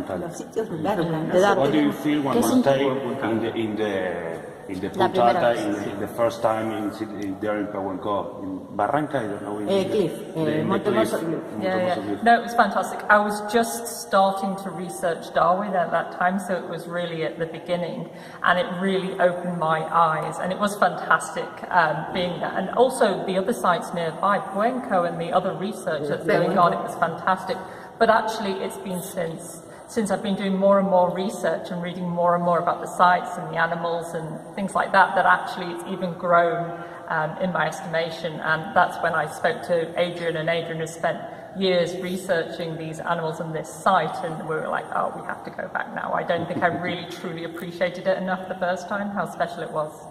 Puntal. Los sitios lugares donde darte. What do you feel when you stay in the Puntal in the first time there in Pehuenco? In Barranca, I don't know. Cliff, Montemoso Cliff. Yeah. No, it was fantastic. I was just starting to research Darwin at that time, so it was really at the beginning, and it really opened my eyes, and it was fantastic being there. And also the other sites nearby, Pehuenco, and the other research that's going on, it was fantastic. But actually it's been since I've been doing more and more research and reading more and more about the sites and the animals and things like that, that actually it's even grown in my estimation. And that's when I spoke to Adrian, and Adrian has spent years researching these animals in this site, and we were like, oh, we have to go back now. I don't think I really truly appreciated it enough the first time, how special it was.